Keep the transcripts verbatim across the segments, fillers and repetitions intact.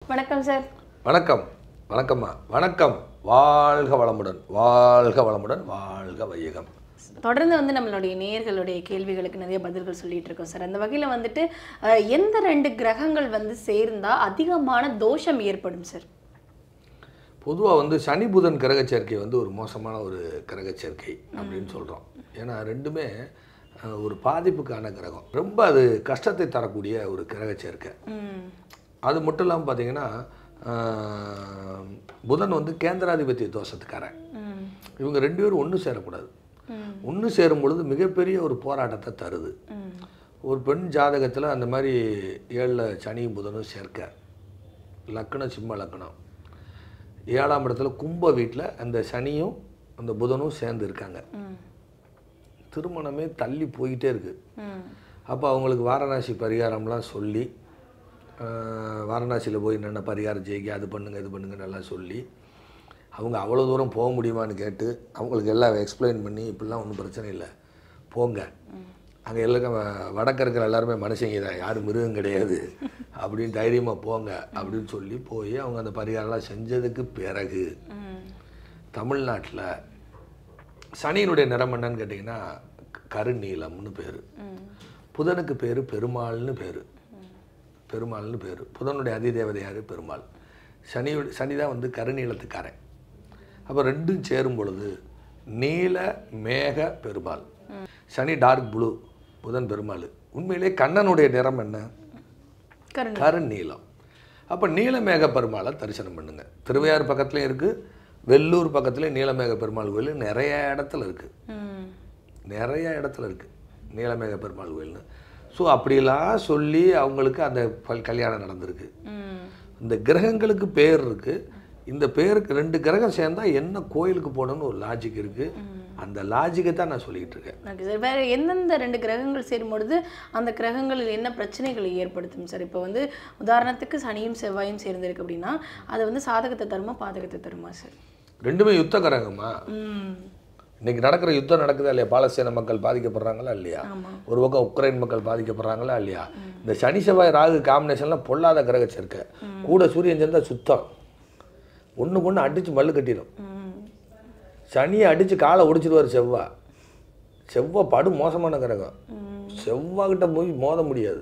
வணக்கம் சார். வணக்கம். வணக்கம்மா. வணக்கம். வாழ்க வளமுடன், வாழ்க வளமுடன், வாழ்க வையகம். தொடர்ந்து வந்து நம்மளுடைய நேயர்களுடைய கேள்விகளுக்கு நிறைய பதில்கள் சொல்லிட்டு இருக்கோம் சார். அந்த வகையில் வந்துட்டு எந்த ரெண்டு கிரகங்கள் வந்து சேர்ந்தா அதிகமான தோஷம் ஏற்படும் சார்? பொதுவாக வந்து சனி புதன் கிரக சேர்க்கை வந்து ஒரு மோசமான ஒரு கிரக சேர்க்கை அப்படின்னு சொல்கிறோம். ஏன்னா ரெண்டுமே ஒரு பாதிப்புக்கான கிரகம், ரொம்ப அது கஷ்டத்தை தரக்கூடிய ஒரு கிரக சேர்க்கை. அது மட்டும் இல்லாமல் பார்த்தீங்கன்னா புதன் வந்து கேந்திராதிபத்திய தோஷத்துக்காரன். இவங்க ரெண்டு பேரும் ஒன்று சேரக்கூடாது. ஒன்று சேரும் பொழுது மிகப்பெரிய ஒரு போராட்டத்தை தருது. ஒரு பெண் ஜாதகத்தில் அந்த மாதிரி ஏழில் சனியும் புதனும் சேர்க்க, லக்கணம் சிம்ம லக்கணம், ஏழாம் இடத்துல கும்ப வீட்டில் அந்த சனியும் அந்த புதனும் சேர்ந்து இருக்காங்க. திருமணமே தள்ளி போயிட்டே இருக்கு. அப்போ அவங்களுக்கு வாரணாசி பரிகாரம்லாம் சொல்லி, வாரணாசியில் போய் என்னென்ன பரிகாரம் செய்ய, அது பண்ணுங்க இது பண்ணுங்க நல்லா சொல்லி, அவங்க அவ்வளோ தூரம் போக முடியுமான்னு கேட்டு அவங்களுக்கு எல்லாம் எக்ஸ்பிளைன் பண்ணி, இப்படிலாம் ஒன்றும் பிரச்சனை இல்லை போங்க, அங்கே எல்லாருக்கும் வடக்க இருக்கிற எல்லாருமே மனுஷங்க தான், யாரும் மிருகம் கிடையாது அப்படின்னு தைரியமாக போங்க அப்படின்னு சொல்லி போய் அவங்க அந்த பரிகாரம்லாம் செஞ்சதுக்கு பிறகு தமிழ்நாட்டில் சனியினுடைய நிறம் என்னன்னு கேட்டிங்கன்னா கருநீலம்னு பேர். புதனுக்கு பேர் பெருமாள்னு பேர். பெருமாள்னு பேர். புதனுடைய அதிதேவதை யார்? பெருமாள். சனியுடைய சனி தான் வந்து கருநீலத்துக்காரன். அப்போ ரெண்டும் சேரும் பொழுது நீல மேக பெருமாள். சனி டார்க் ப்ளூ, புதன் பெருமாள். உண்மையிலே கண்ணனுடைய நிறம் என்ன? கருநீலம். அப்போ நீலமேக பெருமாளை தரிசனம் பண்ணுங்க. திருவையாறு பக்கத்துலேயும் இருக்குது, வெள்ளூர் பக்கத்துலேயும் நீலமேக பெருமாள் கோயில் நிறைய இடத்துல இருக்குது. நிறைய இடத்துல இருக்குது நீலமேக பெருமாள் கோயில்னு. ஸோ அப்படிலாம் சொல்லி அவங்களுக்கு அந்த கல்யாணம் நடந்திருக்கு. இந்த கிரகங்களுக்கு பேர் இருக்குது. இந்த பேருக்கு ரெண்டு கிரகம் சேர்ந்தால் என்ன கோயிலுக்கு போகணும்னு ஒரு லாஜிக் இருக்குது. அந்த லாஜிக்கை தான் நான் சொல்லிக்கிட்டு இருக்கேன். Okay sir. வேறு எந்தெந்த ரெண்டு கிரகங்கள் சேரும்பொழுது அந்த கிரகங்களில் என்ன பிரச்சனைகளை ஏற்படுத்தும் சார்? இப்போ வந்து உதாரணத்துக்கு சனியும் செவ்வாயும் சேர்ந்திருக்கு அப்படின்னா அது வந்து சாதகத்தை தருமா பாதகத்தை தருமா சார்? ரெண்டுமே யுத்த கிரகமா. இன்னைக்கு நடக்கிற யுத்தம் நடக்குதா இல்லையா? பாலஸ்தீன மக்கள் பாதிக்கப்படுறாங்களா இல்லையா? ஒரு பக்கம் உக்ரைன் மக்கள் பாதிக்கப்படுறாங்களா இல்லையா? இந்த சனி செவ்வாய் ராகு காம்பினேஷன்லாம் பொல்லாத கிரக சேர்க்கை. கூட சூரியன் சேர்ந்தா சுத்தம், ஒன்று ஒன்று அடித்து மல்லு கட்டிடும். சனியை அடித்து காலை ஒடிச்சிடுவார் செவ்வாய். செவ்வாய் படு மோசமான கிரகம். செவ்வாய்கிட்ட போய் மோத முடியாது.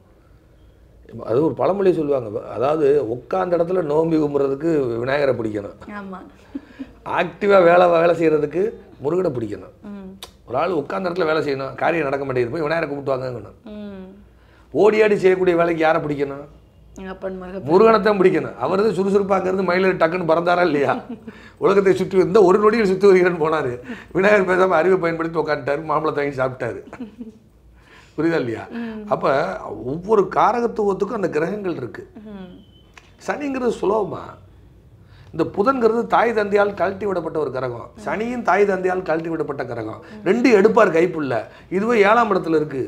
அது ஒரு பழமொழி சொல்லுவாங்க, அதாவது உட்காந்த இடத்துல நோம்பி கும்புறதுக்கு விநாயகரை பிடிக்கணும், ஆக்டிவாக வேலை வேலை செய்கிறதுக்கு முருகனை பிடிக்கணும். ஒரு ஆள் உட்காந்த இடத்துல வேலை செய்யணும், காரியம் நடக்க மாட்டேங்குது, போய் விநாயகரை கும்பிட்டுவாங்கன்னு. ஓடி ஆடி செய்யக்கூடிய வேலைக்கு யாரை பிடிக்கணும்? முருகனைத்தான் பிடிக்கணும். அவர் தான் சுறுசுறுப்பாங்கிறது மயிலில் டக்குன்னு பறந்தாரா இல்லையா? உலகத்தை சுற்றி இருந்தால் ஒரு நொடியில் சுற்றி வருகிறேன்னு போனார். விநாயகர் பேசாமல் அறிவை பயன்படுத்தி உட்காந்துட்டார், மாம்பழத்தை வாங்கி சாப்பிட்டாரு. புரியுதா இல்லையா? அப்போ ஒவ்வொரு காரகத்துவத்துக்கும் அந்த கிரகங்கள் இருக்கு. சனிங்கிறது சுலபமா. இந்த புதன்கிறது தாய் தந்தையால் கழட்டி விடப்பட்ட ஒரு கிரகம், சனியும் தாய் தந்தையால் கழட்டி விடப்பட்ட கிரகம். ரெண்டு எடுப்பார் கைப்புள்ள. இதுவே ஏழாம் இடத்துல இருக்கு.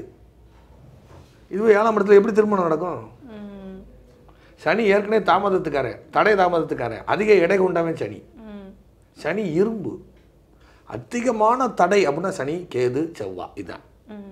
இதுவே ஏழாம் இடத்துல எப்படி திருமணம் நடக்கும்? சனி ஏற்கனவே தாமதத்துக்காரன், தடை தாமதத்துக்காரன், அதிக எடை கொண்டவன் சனி. சனி இரும்பு. அதிகமான தடை அப்படின்னா சனி கேது செவ்வாய் இதுதான்.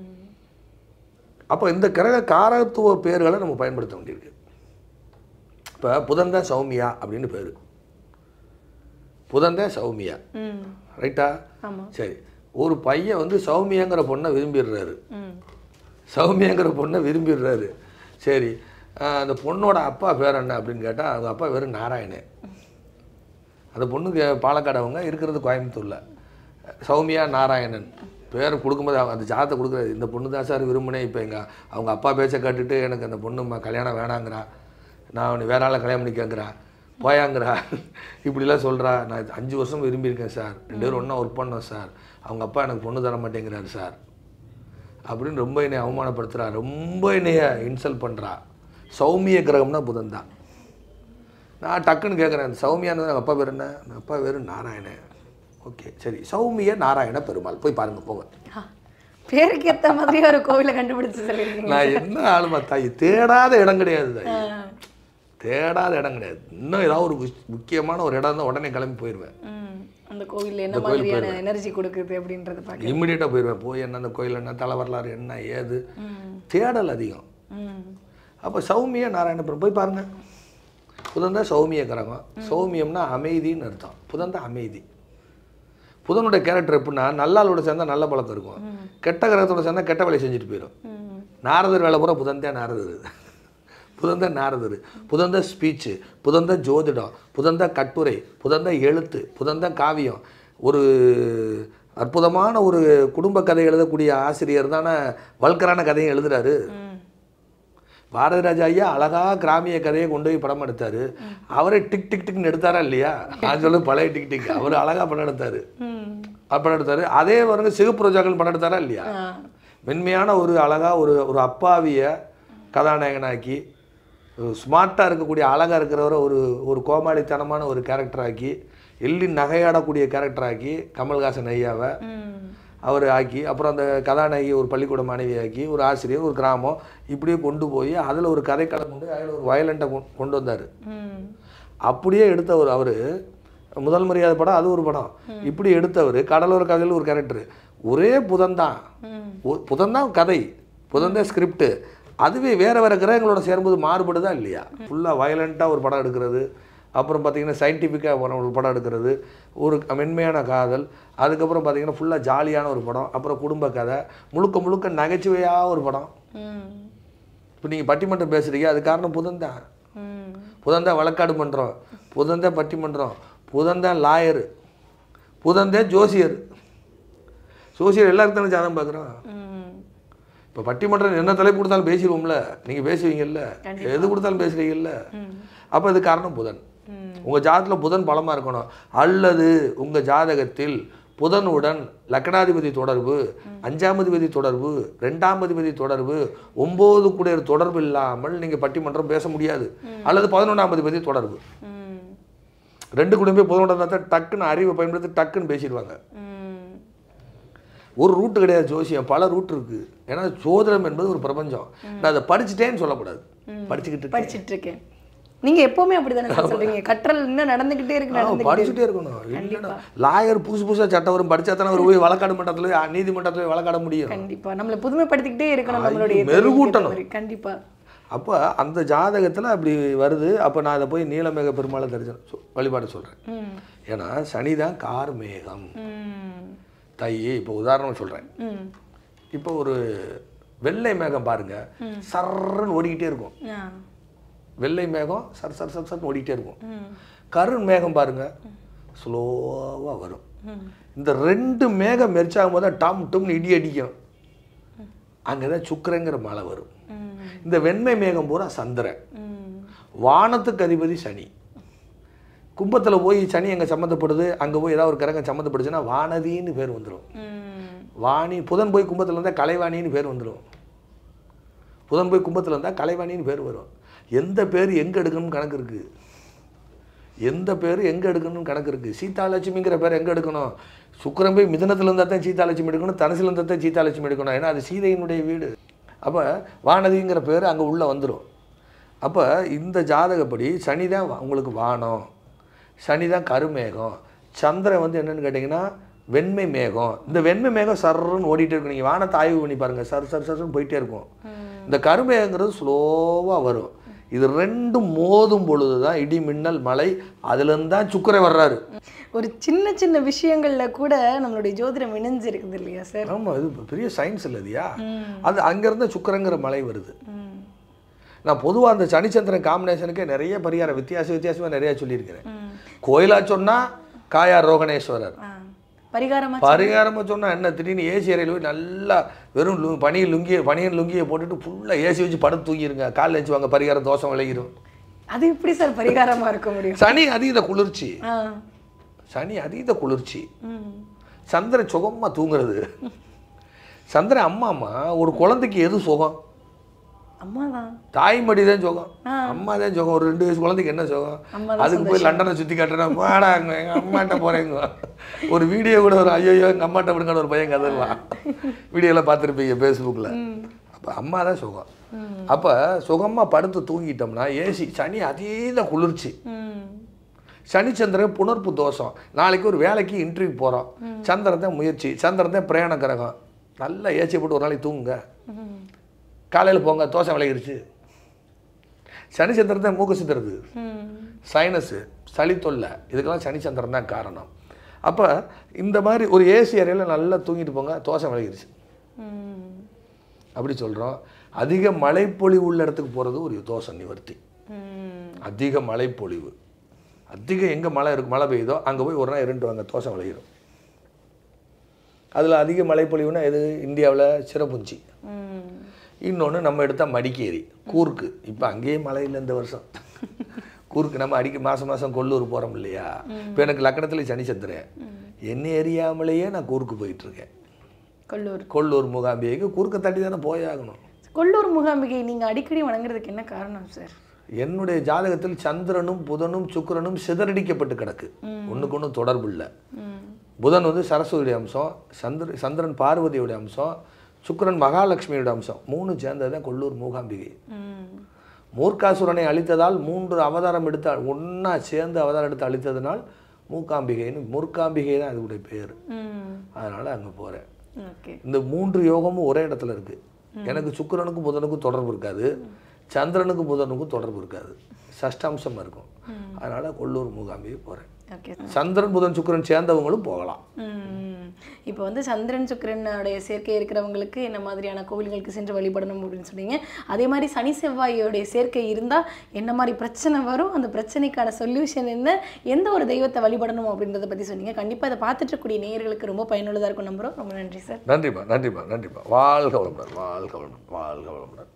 அப்போ இந்த கிரக காரத்துவ பேர்களை நம்ம பயன்படுத்த வேண்டியிருக்கு. இப்போ புதன் தான் சௌமியா அப்படின்னு பேர். புதன் தான் சௌமியா, ரைட்டா? சரி, ஒரு பையன் வந்து சௌமியாங்கிற பொண்ணை விரும்பிடுறாரு. சௌமியாங்கிற பொண்ணை விரும்பிடுறாரு. சரி, அந்த பொண்ணோட அப்பா பேர் என்ன அப்படின்னு கேட்டால் அவங்க அப்பா பேர் நாராயணன். அந்த பொண்ணுக்கு பாலக்காடு, அவங்க இருக்கிறது கோயம்புத்தூரில். சௌமியா நாராயணன் பேர் கொடுக்கும்போது அந்த ஜாதத்தை கொடுக்குறது, இந்த பொண்ணு தான் சார் விரும்பினேன். இப்போ எங்கள் அவங்க அப்பா பேச்சை கேட்டுட்டு எனக்கு அந்த பொண்ணு கல்யாணம் வேணாங்கிறா, நான் அவனை வேற ஆளை கல்யாணம் பண்ணிக்கங்கிறா, போயாங்கிறா, இப்படிலாம் சொல்கிறா. நான் அஞ்சு வருஷம் விரும்பியிருக்கேன் சார், ரெண்டு பேரும் ஒன்றா ஒர்க் பண்ணோம் சார், அவங்க அப்பா எனக்கு பொண்ணு தர மாட்டேங்கிறாரு சார் அப்படின்னு ரொம்ப என்னை அவமானப்படுத்துகிறா, ரொம்ப என்னைய இன்சல்ட் பண்ணுறா. சௌமிய கிரகம்னா புதன் தான். நான் டக்குன்னு கேட்குறேன், சௌமியானது எங்கள் அப்பா பேர் என்ன? எங்கள் அப்பா பேர் நாராயணன். ஓகே சரி, சௌமிய நாராயண பெருமாள் போய் பாருங்க போங்க. பேருக்கு ஏற்ற மாதிரி ஒரு கோவிலை கண்டுபிடிச்சு சொல்லிருக்கீங்க. நான் என்ன ஆளுமா தாய், தேடாத இடம் கிடையாது தாய், தேடாத இடம் கிடையாது. இன்னும் ஏதாவது ஒரு முக்கியமான ஒரு இடம் தான் உடனே கிளம்பி போயிடுவேன். அந்த கோயிலில் என்ன மாதிரியான எனர்ஜி கொடுக்குது அப்படின்றத பார்க்க இம்மிடியேட்டாக போயிடுவேன். போய் என்ன அந்த கோயில் என்ன தலை வரலாறு என்ன ஏது தேடல் அதிகம். அப்போ சௌமியா நாராயணபுரம் போய் பாருங்கள். புதன் தான் சௌமிய கிரகம். சௌமியம்னா அமைதின்னு அர்த்தம். புதன் தான் அமைதி. புதனுடைய கேரக்டர் எப்படின்னா நல்லாளோட சேர்ந்தால் நல்ல பழக்கம் இருக்கும், கெட்ட கிரகத்தோட சேர்ந்தால் கெட்ட வேலையை செஞ்சுட்டு போயிடும். நாரதர் வேலை பூரா புதன் தான் நாரதர். புதன் தான் நாரதர். புதன் தான் ஸ்பீச்சு, புதன் தான் ஜோதிடம், புதன் தான் கட்டுரை, புதன் தான் எழுத்து, புதன் தான் காவியம். ஒரு அற்புதமான ஒரு குடும்ப கதை எழுதக்கூடிய ஆசிரியர் தானே வல்கரான கதையை எழுதுறாரு. பாரதி ராஜா ஐயா அழகா கிராமிய கதையை கொண்டு போய் படம் எடுத்தாரு. அவரே டிக் டிக் டிக்னு எடுத்தாரா இல்லையா? நான் சொல்ல பழைய டிக் டிக் அவர் அழகா படம் எடுத்தாரு. படம் எடுத்தாரு. அதே வருங்க சிகப்பு ரோஜாக்கள் படம் எடுத்தாரா இல்லையா? மென்மையான ஒரு அழகா ஒரு ஒரு அப்பாவிய கதாநாயகனாக்கி ஸ்மார்ட்டாக இருக்கக்கூடிய அழகாக இருக்கிறவரை ஒரு ஒரு கோமாளித்தனமான ஒரு கேரக்டராக்கி எள்ளி நகையாடக்கூடிய கேரக்டராக்கி கமல்ஹாசன் ஐயாவை அவர் ஆக்கி, அப்புறம் அந்த கதாநாயகி ஒரு பள்ளிக்கூட மாணவி ஆக்கி, ஒரு ஆசிரியர், ஒரு கிராமம், இப்படியே கொண்டு போய் அதில் ஒரு கதைக்களம் கொண்டு அதில் ஒரு வயலண்ட்டை கொண்டு வந்தார். அப்படியே எடுத்தவர் அவர். முதல் மரியாதை படம் அது ஒரு படம். இப்படி எடுத்தவர் கடலோர கதையில் ஒரு கேரக்டர். ஒரே புதன் தான், புதன் தான் கதை, புதன் தான் ஸ்கிரிப்டு. அதுவே வேறு வேறு கிரகங்களோட சேரும்போது மாறுபடுதா இல்லையா? ஃபுல்லாக வயலண்ட்டாக ஒரு படம் எடுக்கிறது, அப்புறம் பார்த்திங்கன்னா சயின்டிஃபிக்காக ஒரு படம் எடுக்கிறது, ஒரு மென்மையான காதல், அதுக்கப்புறம் பார்த்திங்கன்னா ஃபுல்லாக ஜாலியான ஒரு படம், அப்புறம் குடும்ப கதை, முழுக்க முழுக்க நகைச்சுவையாக ஒரு படம். இப்போ நீங்கள் பட்டிமன்றம் பேசுகிறீங்க, அது காரணம் புதன் தான். புதன் தான் வழக்காடு பண்ணுறோம், புதன் தான் பட்டிமன்றம், புதன் தான் லாயரு, புதன் தான் ஜோசியர். ஜோசியர் எல்லாருக்கும் தானே ஜாதகம் பார்க்குறோம். இப்போ பட்டிமன்றம் என்ன தலைப்பு கொடுத்தாலும் பேசிடுவோம்ல, நீங்கள் பேசுவீங்கல்ல, எது கொடுத்தாலும் பேசுகிறீங்கல்ல. அப்போ இது காரணம் புதன். உங்கள் ஜாதகத்தில் புதன் பலமாக இருக்கணும். அல்லது உங்கள் ஜாதகத்தில் புதனுடன் லக்னாதிபதி தொடர்பு, அஞ்சாம் அதிபதி தொடர்பு, ரெண்டாம் அதிபதி தொடர்பு, ஒம்பது கூட தொடர்பு இல்லாமல் நீங்கள் பட்டிமன்றம் பேச முடியாது. அல்லது பதினொன்றாம் அதிபதி தொடர்பு, ரெண்டு குடும்பமே புதனோட தான் டக்குன்னு அறிவை பயன்படுத்தி டக்குன்னு பேசிடுவாங்க. ஒரு ரூட்டு கிடையாது ஜோசியம், பல ரூட் இருக்குது. ஏன்னா சோதனம் என்பது ஒரு பிரபஞ்சம். நான் அதை படிச்சுட்டேன்னு சொல்லக்கூடாது, படிச்சுக்கிட்டு படிச்சுட்டு இருக்கேன். நீங்க எப்பவுமே அப்படிதானே சொல்றீங்க, கற்றல் இன்னும் நடந்துகிட்டே இருக்கு, படிச்சுட்டே இருக்கணும். இல்லைன்னா லாயர் புதுசு புதுசா சட்டம் வரும், படிச்சா தானே அவர் போய் வழக்காடு மன்றத்துல நீதிமன்றத்துல வழக்காட முடியும். கண்டிப்பா நம்மளை புதுமைப்படுத்திக்கிட்டே இருக்கணும், நம்மளுடைய மெருகூட்டணும். கண்டிப்பா. அப்போ அந்த ஜாதகத்தில் அப்படி வருது. அப்போ நான் அதை போய் நீலமேக பெருமாளை தரிசனம் வழிபாடு சொல்கிறேன். ஏன்னா சனி தான் கார்மேகம், தை. இப்போ உதாரணம் சொல்கிறேன். இப்போ ஒரு வெள்ளை மேகம் பாருங்க, சர்ன்னு ஓடிக்கிட்டே இருக்கும். வெள்ளை மேகம் சர் சர் சர் சர்ன்னு ஓடிக்கிட்டே இருக்கும். கருண் மேகம் பாருங்க, ஸ்லோவாக வரும். இந்த ரெண்டு மேகம் மெர்ச்சாகும் போது தான் டம் டும்னு இடி அடிக்கும். அங்கே தான் சுக்கிரங்கிற மழை வரும். இந்த வெண்மை மேகம் பூரா சந்திரன், வானத்துக்கு அதிபதி சனி. கும்பத்தில் போய் சனி எங்கே சம்மந்தப்படுது, அங்கே போய் ஏதாவது ஒரு கிரகம் சம்மந்தப்படுச்சுன்னா வானதின்னு பேர் வந்துடும். வாணி புதன் போய் கும்பத்தில் இருந்தால் கலைவாணின்னு பேர் வந்துடும். புதன் போய் கும்பத்தில் இருந்தால் கலைவாணின்னு பேர் வரும். எந்த பேர் எங்கே எடுக்கணும்னு கணக்கு இருக்குது. எந்த பேர் எங்கே எடுக்கணும்னு கணக்கு இருக்குது. சீதாலட்சுமிங்கிற பேர் எங்கே எடுக்கணும்? சுக்கிரன் போய் மிதனத்தில் இருந்தால் தான் சீதாலட்சுமி எடுக்கணும், தனுசில் இருந்தால் தான் சீதாலட்சுமி எடுக்கணும். ஏன்னா அது சீதையினுடைய வீடு. அப்போ வானதிங்கிற பேர் அங்கே உள்ளே வந்துடும். அப்போ இந்த ஜாதகப்படி சனி தான் உங்களுக்கு வானம், சனி தான் கருமேகம், சந்திரன் வந்து என்னென்னு கேட்டிங்கன்னா வெண்மை மேகம். இந்த வெண்மை மேகம் சர்ன்னு ஓடிட்டே இருக்கும். நீங்கள் வானத்தை ஆய்வு பண்ணி பாருங்கள், சர் சர் சர்ன்னு போயிட்டே இருக்கும். இந்த கருமேகங்கிறது ஸ்லோவாக வரும். இது ரெண்டும் மோதும் பொழுது தான் இடி மின்னல் மழை, அதுலேருந்து தான் சுக்கிரன் வர்றாரு. ஒரு சின்ன சின்ன விஷயங்கள்ல கூட நம்மளுடைய ஜோதிடம் இணைஞ்சு இருக்குது இல்லையா சார்? ஆமாம், இது பெரிய சயின்ஸ் இல்லையா? அது அங்கேருந்து சுக்கிரங்கிற மழை வருது. நான் பொதுவாக அந்த சனிச்சந்திரன் காம்பினேஷனுக்கே நிறைய பரிகாரம் வித்தியாச வித்தியாசமாக நிறையா சொல்லியிருக்கிறேன். கோயிலா சொன்னால் காயார் ரோகணேஸ்வரர், பரிகாரமாக பரிகாரமாக சொன்னால் என்ன, திடீர்னு ஏசி அறையில் போய் நல்லா வெறும் லு பனியை லுங்கியை பனியன் லுங்கியை போட்டுட்டு ஃபுல்லாக ஏசி வச்சு படுத்து தூங்கிடுங்க, காலில் வச்சு வாங்க, பரிகாரம் தோஷம் விளையிடும். அது எப்படி சார் பரிகாரமாக இருக்க முடியும்? சனி அதீத குளிர்ச்சி, சனி அதீத குளிர்ச்சி, சந்திரன் சுகமாக தூங்குறது. சந்திரன் அம்மா அம்மா ஒரு குழந்தைக்கு எது சுகம்? அம்மா தான். தாய்மடி தான் சுகம், அம்மா தான் சுகம். ஒரு ரெண்டு வயசு குழந்தைக்கு என்ன சுகம்? அதுக்கு போய் லண்டனை சுற்றி காட்டுறேன், வாடாங்க எங்கள் அம்மாட்ட போகிறேங்க. ஒரு வீடியோ கூட ஒரு ஐயோ எங்கள் அம்மாட்ட விடுங்கன்னு ஒரு பையன் கதருவான், வீடியோலாம் பார்த்துருப்பீங்க ஃபேஸ்புக்கில். அப்போ அம்மா தான் சுகம். அப்போ சுகமாக படுத்து தூங்கிட்டோம்னா ஏசி. சனி அதீத குளிர்ச்சி, சனிச்சந்திரன் புணர்ப்பு தோஷம். நாளைக்கு ஒரு வேலைக்கு இன்டர்வியூ போகிறோம், சந்திரன் தான் முயற்சி, சந்திரன் தான் பிரயாண கிரகம். நல்லா ஏசி போட்டு ஒரு நாளைக்கு தூங்குங்க, காலையில் போங்க, தோசை விளையிடுச்சு. சனி சந்திரன் தான் மூக்கு சித்துறது, ம். சைனஸு, சளி தொல்லை, இதுக்கெல்லாம் சனி சந்திரன் தான் காரணம். அப்போ இந்த மாதிரி ஒரு ஏசி அறையில் நல்லா தூங்கிட்டு போங்க, தோசை விலகிருச்சு. ம். அப்படி சொல்கிறோம். அதிக மழைப்பொழிவு உள்ள இடத்துக்கு போகிறது ஒரு தோசை நிவர்த்தி. ம். அதிக மழைப்பொழிவு, அதிகம் எங்கே மழை இருக்கு, மழை பெய்யுதோ அங்கே போய் ஒரு நாள் இருண்டு வாங்க, தோசை விளையிடும். அதில் அதிக மழைப்பொழிவுனா எது? இந்தியாவில் சிறப்புஞ்சி. ம். இன்னொன்று நம்ம எடுத்தால் மடிக்கேரி, கூர்க்கு. இப்போ அங்கேயே மழை இல்லை இந்த வருஷம். கூர்க்கு நம்ம அடிக்க மாதம் மாதம் கொல்லூர் போகிறோம் இல்லையா? இப்போ எனக்கு லக்கணத்தில் சனி சந்திரன், என்ன எரியாமலேயே நான் கூர்க்கு போயிட்டுருக்கேன். கொல்லூர் கொல்லூர் மூகாம்பிகைக்கு கூர்க்கை தட்டி தானே போயாகணும். கொல்லூர் மூகாம்பிகை நீங்கள் அடிக்கடி வணங்குறதுக்கு என்ன காரணம் சார்? என்னுடைய ஜாதகத்தில் சந்திரனும் புதனும் சுக்கிரனும் சிதறடிக்கப்பட்டு கிடக்கு, ஒன்றுக்கு ஒன்றும் தொடர்பு இல்லை. புதன் வந்து சரஸ்வதியுடைய அம்சம், சந்திர சந்திரன் பார்வதியுடைய அம்சம், சுக்கிரன் மகாலட்சுமியோட அம்சம், மூணு சேர்ந்தது தான் கொல்லூர் மூகாம்பிகை. மூர்க்காசுரனை அழித்ததால் மூன்று அவதாரம் எடுத்து ஒன்றா சேர்ந்து அவதாரம் எடுத்து அழித்ததுனால் மூகாம்பிகைன்னு, மூர்க்காம்பிகை தான் அதுடைய பேர். அதனால் அங்கே போகிறேன். இந்த மூன்று யோகமும் ஒரே இடத்துல இருக்குது. எனக்கு சுக்கிரனுக்கும் புதனுக்கும் தொடர்பு இருக்காது, சந்திரனுக்கும் புதனுக்கும் தொடர்பு இருக்காது, சஷ்டாம்சம் இருக்கும். அதனால் கொல்லூர் மூகாம்பிகை போகிறேன். சந்திரன் புதன் சுக்கிரன் சேர்ந்தவங்களும் போகலாம். இப்போ வந்து சந்திரன் சுக்கிரனுடைய சேர்க்கை இருக்கிறவங்களுக்கு என்ன மாதிரியான கோவில்களுக்கு சென்று வழிபடணும் அப்படின்னு சொன்னீங்க. அதே மாதிரி சனி செவ்வாயோடைய சேர்க்கை இருந்தால் என்ன மாதிரி பிரச்சனை வரும், அந்த பிரச்சனைக்கான சொல்யூஷன் என்ன, எந்த ஒரு தெய்வத்தை வழிபடணும் அப்படின்றத பற்றி சொன்னீங்க. கண்டிப்பாக அதை பார்த்துட்டு இருக்கக்கூடிய நேயர்களுக்கு ரொம்ப பயனுள்ளதாக இருக்கும் நம்புகிறோம். ரொம்ப நன்றி சார். நன்றிப்பா, நன்றிப்பா, நன்றிப்பா. வாழ்க வளமுடன், வாழ்க வளமுடன், வாழ்க வளமுடன்.